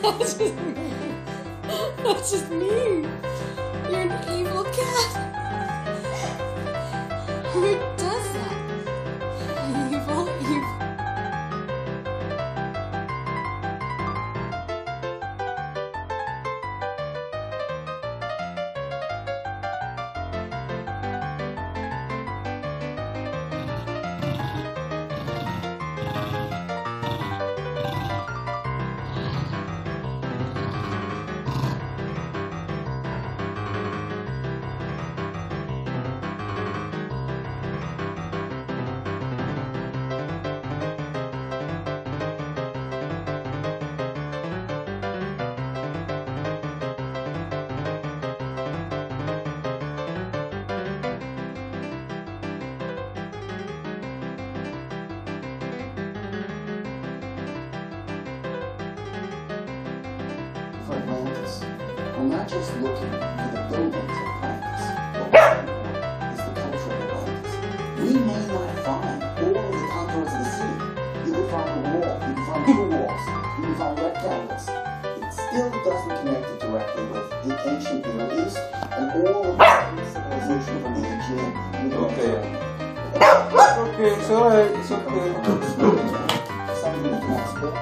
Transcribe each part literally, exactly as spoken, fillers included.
That's just mean. That's just mean. You're an evil cat. Who does that? Evil, evil. For Atlantis, we're not just looking for the buildings of Atlantis. What we're looking for is the culture of Atlantis. We may not find all of the contours of the city. You can find a wall, you can find two walls, you can find rectangles. It still doesn't connect it directly with the ancient Near East and all of the civilization from the Aegean. Okay. Okay, it's alright, it's okay. Something that connects there.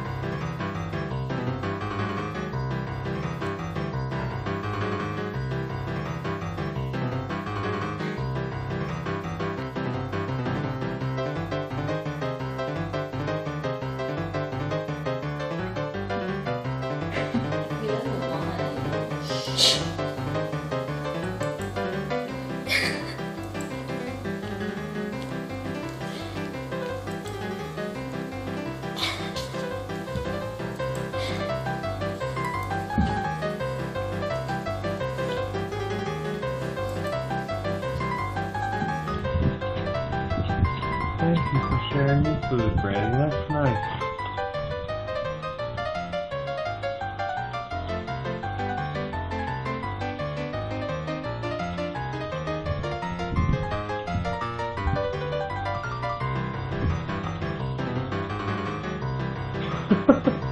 Thank you for sharing your food, Brandon. That's nice. Ha ha ha.